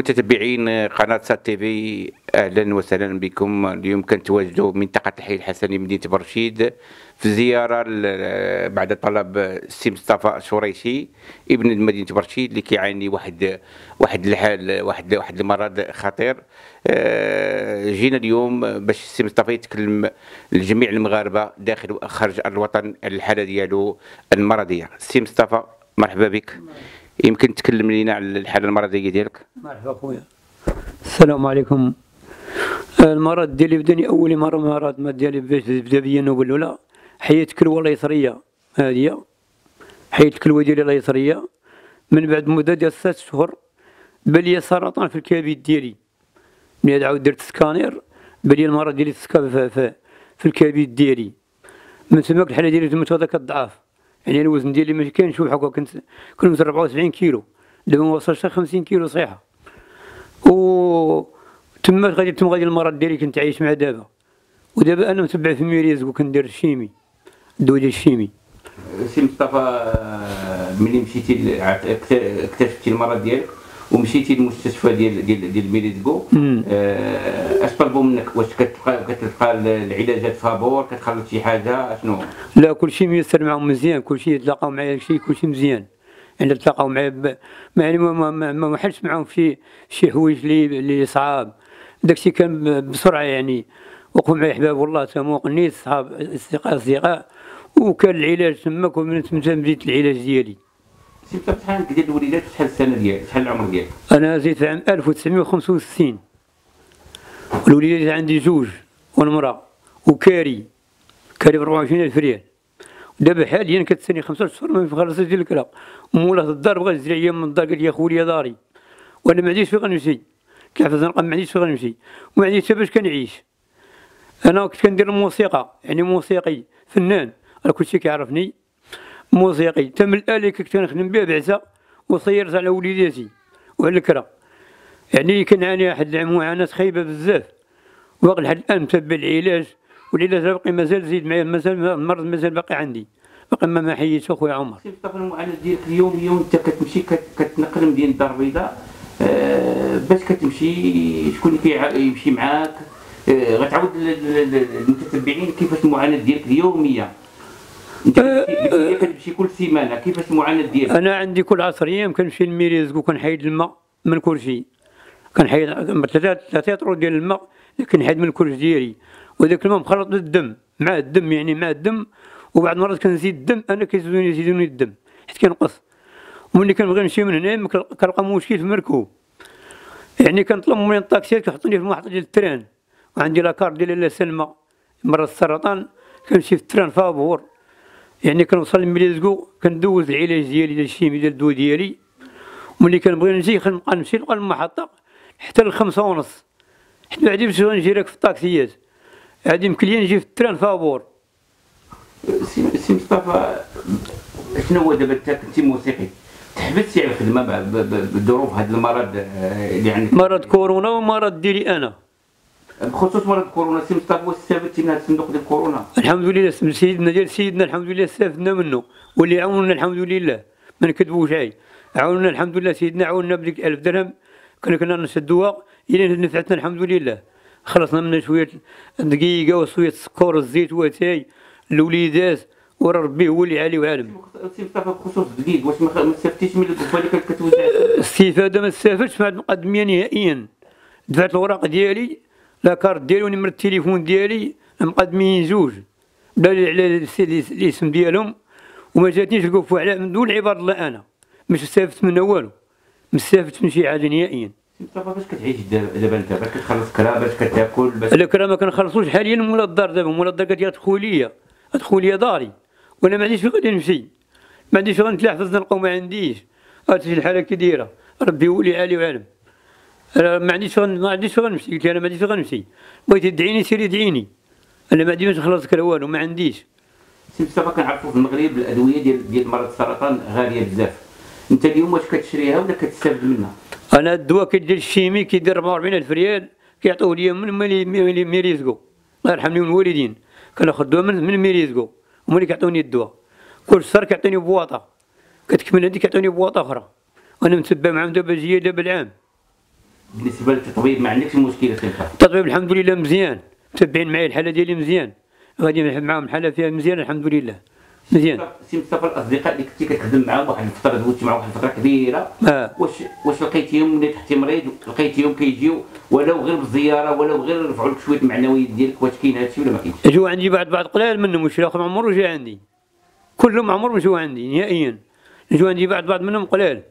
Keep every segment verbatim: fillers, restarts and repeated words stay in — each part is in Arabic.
متتبعين قناة سات تي في، أهلا وسهلا بكم. اليوم كنتواجدوا منطقة الحي الحسني مدينة برشيد في زيارة بعد طلب السي مصطفى شريشي ابن مدينة برشيد اللي كيعاني واحد واحد الحال واحد واحد المرض خطير. جينا اليوم باش السي مصطفى يتكلم لجميع المغاربة داخل وخارج الوطن على الحالة ديالو المرضية. السي مصطفى مرحبا بك، يمكن تكلم لنا على الحالة المرضية ديالك؟ مرحبا خويا، السلام عليكم. المرض ديالي بداني أول مرة مرض ما ديالي باش بدا بيا نقول له لا حية كلوة اليسرية، هذه حية الكلوة ديالي اليسرية. من بعد مدة ديال ست شهور بان لي سرطان في الكبد ديالي، ملي عاود درت سكانير بان لي المرض ديالي تسكا في, في, في الكبد ديالي. من تماك الحالة ديالي تمت هذاك الضعاف، يعني الوزن ديالي ما كاينش شوف هكا، كنت كنت أربعة وسبعين كيلو، دابا ما وصلش خمسين كيلو صحيحة. و تما غادي تما غادي المرض ديالي كنت عايش معاه دابا، ودابا انا متبع في ميريز وكندير الشيمي، الدواء ديال الشيمي. سي مصطفى، ملي مشيتي اكتشفتي المرض ديالك ومشيتي للمستشفى ديال ديال ديال ميريزكو، اش طلبوا منك؟ واش كتلقى كتلقى العلاجات فابور؟ كتخلص شي حاجه؟ اشنو؟ لا، كلشي ميسر معاهم مزيان، كلشي تلاقاو معايا، كلشي كلشي مزيان. يعني تلاقاو معايا يعني ما ما ما حلش معاهم في شي حوايج اللي اللي صعاب، داكشي كان بسرعه يعني. وقفوا معايا احباب والله تما نيت صحاب اصدقاء اصدقاء، وكان العلاج تماك، ومن تما بديت العلاج ديالي. سي مصطفى، شحال ديال الوليدات وشحال السنه ديالك؟ شحال العمر ديالك؟ انا زيت عام ألف وتسعمائة وخمسة وستين، والوليدات عندي جوج والمراه، وكاري كاري ب أربعة وعشرين ألف ريال. دابا حاليا كتسني خمسة شهور ما خلصتش ديال الكرا، ومولاه الدار بغا يزرع ليا من الدار، قال لي خويا داري وانا ما عنديش فين غنمشي، كيف نلقى ما عنديش فين غنمشي وما عنديش حتى باش كنعيش. انا كنت كندير الموسيقى، يعني موسيقي فنان، راه كلشي كيعرفني موسيقي. تم الآلة كنت كنخدم بها بعزة، وصيرت على وليداتي وعلى الكرا. يعني كنعاني واحد المعاناة خايبة بزاف، واقع لحد الآن متبع العلاج، والعلاج باقي مازال زيد معايا، مازال المرض مازال باقي عندي، باقي ما حييتو خويا عمر. سي مصطفى، المعاناة ديالك اليوم اليوم انت كتمشي كتنقل مدينة الدار البيضاء، أه باش كتمشي شكون اللي كيمشي معاك؟ أه غتعاود للمتتبعين كيفاش المعاناة ديالك اليومية؟ انت أه كتمشي كل سيمانة، كيفاش المعاناة ديالك؟ انا عندي كل عشر ايام كنمشي للميريزك وكنحيد الماء من كلشي، كنحيد ثلاثة ثلاثة يطرو ديال الماء كنحيد من الكلش ديالي، وذاك الماء مخلط بالدم مع الدم، يعني مع الدم. وبعض المرات كنزيد الدم، انا كيزيدوني يزيدوني الدم حيت كنقص. وملي كنبغي نمشي من هنا كنلقى مشكل في المركوب، يعني كنطلب من الطاكسيات كيحطوني في المحطة ديال التران، وعندي لاكارت ديال لاله سلمى مرض السرطان، كنمشي في التران فابور. يعني كنوصل لميليزكو كندوز العلاج ديالي ديال الشيمي ديال الدواء ديالي، وملي كنبغي نجي كنبقى نمشي نلقى المحطة حتى للخمسة ونص، حيت ما عنديش غنجي راك في الطاكسيات، عادي يمكن لي نجي في التران فابور. سي مصطفى، شنو هو دابا انت كنتي موسيقي، تحبستي على الخدمه بظروف هذا المرض اللي عندك؟ مرض كورونا ومرض ديالي انا. بخصوص مرض كورونا سي مصطفى، واش استفدتي من هذا الصندوق ديال كورونا؟ الحمد لله، سيدنا ديال سيدنا الحمد لله استفدنا منه، واللي عاوننا الحمد لله ما نكذبوش، عاي عاوننا الحمد لله، سيدنا عاوننا بديك ألف درهم كنا كنا نشدوها الى نفعتنا الحمد لله. خلصنا منها شويه دقيقه وشويه السكر الزيت واتاي الوليدات، ورا ربي هو اللي عالي وعالم. سي مصطفى، بخصوص الدقيق واش ما استفدتيش من الدفعه اللي كانت كتوزع؟ الاستفاده ما استفدتش بعد المقدميه نهائيا. دفعت الوراق ديالي، لاكارت ديالي ونمرة التليفون ديالي مقدمين زوج، بدا لي على الاسم ديالهم، وما جاتنيش الكفوه على من دون عباد الله. انا مش استفدت منها والو، ما استفدت من شي حاجه نهائيا. مصطفى، باش كتعيش دابا انت؟ باش كتخلص كرا، باش كتاكل، باش الكرا ما كنخلصوش حاليا. مولا الدار دابا، مولا الدار قالت لي ادخل ليا ادخل ليا داري، وانا ما عنديش فين غادي نمشي، ما عنديش فين نتلاحف نلقاو، ما عنديش. هادشي الحاله كي دايره، ربي هو اللي عالي وعالم. انا ما عنديش فين ما عنديش فين نمشي، قلت انا ما عنديش فين غنمشي، بغيتي تدعيني سيري ادعيني، انا ما عنديش نخلص كرا والو، ما عنديش. سي مصطفى، كنعرفوا في المغرب الادويه ديال ديال مرض السرطان غاليه بزاف، انت اليوم واش كتشريها ولا كتستافد منها؟ انا الدواء كيدير الشيمي كيدير أربعة وأربعين ألف ريال، كيعطوه لي من ميريزكو، الله يرحم لهم الوالدين، كناخذ الدواء من من ميريزكو، هما اللي كيعطوني الدواء. كل شهر كيعطيني بواطه، كتكمل هذيك كيعطوني بواطه اخرى، وانا متبع معاهم دابا جايه دابا العام. بالنسبه للتطبيب ما عندكش مشكله سي مصطفى؟ التطبيب الحمد لله مزيان، متبعين معايا الحاله ديالي مزيان، غادي معاهم الحاله فيها مزيان الحمد لله مزيان. سي مصطفى الاصدقاء اللي كنتي كتخدم معاهم واحد الفتره دوزت معاهم واحد الفتره كبيره، آه. واش واش لقيتيهم ملي تحتي مريض لقيتيهم كيجيو ولو غير بالزياره ولو غير رفعوا لك شويه المعنويات ديالك، واش كاين هادشي ولا ما كاينش؟ جاو عندي بعض بعض قلال منهم، واش الاخر عمره جا عندي، كلهم عمرهم جاو عندي نهائيا، جاو عندي بعض بعض منهم قلال،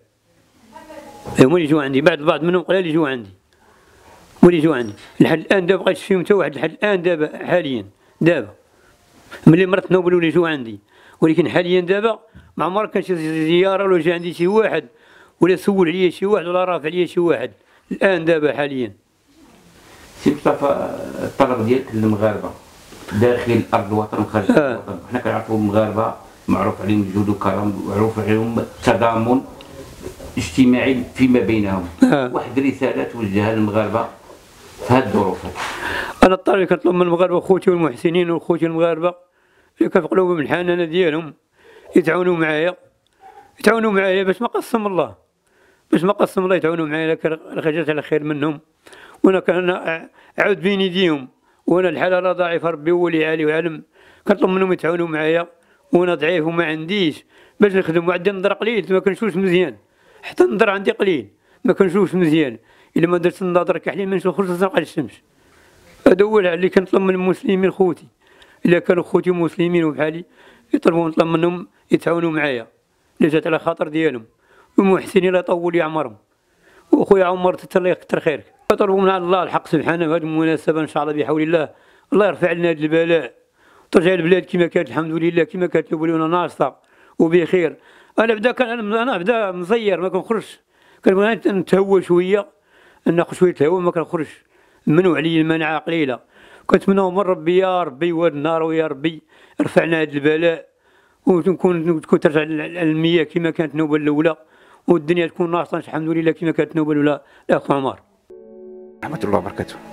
هما اللي جاو عندي بعض بعض منهم قلال اللي جاو عندي، واللي جاو عندي لحد الان دابا بغيت فيهم حتى واحد لحد الان دابا حاليا دابا ملي مرضت نوبل ولا جاو عندي، ولكن حاليا دابا ما عمر كان شي زياره ولا جا عندي شي واحد ولا سول عليا شي واحد ولا رافع عليا شي واحد الان دابا حاليا. سي مصطفى الطلب ديالك للمغاربه داخل ارض الوطن وخارج آه. الوطن، حنا كنعرفوا المغاربه معروف عليهم الجود والكرم ومعروف عليهم التضامن اجتماعي فيما بينهم، آه. واحد الرساله توجهها للمغاربه في هذه الظروف. انا الطلب اللي كنطلب من المغاربه خوتي والمحسنين وخوتي المغاربه اللي كان في قلوبهم الحنانه ديالهم يتعاونوا معايا، يتعاونوا معايا باش ما قسم الله، باش ما قسم الله يتعاونوا معايا، خرجت على خير منهم، وانا كان اعود بين يديهم، وانا الحاله راه ضعيفه ربي هو اللي عالي وعلم، كنطلب منهم يتعاونوا معايا، وانا ضعيف وما عنديش باش نخدم، وعندي النظر قليل ما كنشوفش مزيان، حتى النظر عندي قليل ما كنشوفش مزيان، الا ما درت النظر كحلين ما نشوفش نلقى الشمس. هذا هو اللي كنطلب من المسلمين خوتي، الا كانوا خوتي مسلمين وبحالي يطلبوا نطلب منهم يتعاونوا معايا، اللي جات على خاطر ديالهم، ومحسنين الله يطول لي عمرهم، وخويا عمر الله يكثر خيرك. نطلبوا من الله الحق سبحانه بهذه المناسبه ان شاء الله بحول الله، الله يرفع لنا هذا البلاء وترجع البلاد كما كانت الحمد لله، كما كانت نقولوا ناشطه وبخير. انا بدا كان انا بدا مزير ما كنخرجش، كنبغي نتهوى شويه، ناخذ شويه الهواء ما كنخرجش، منعوا علي المناعه قليله، كنتمنى من ربي يا ربي وهاد النار ويا ربي رفعنا هذا البلاء، وتكون تكون ترجع المياه كما كانت النوبه الاولى، والدنيا تكون ناشطه الحمد لله كما كانت النوبه الاولى. الاخ عمر ورحمه الله وبركاته.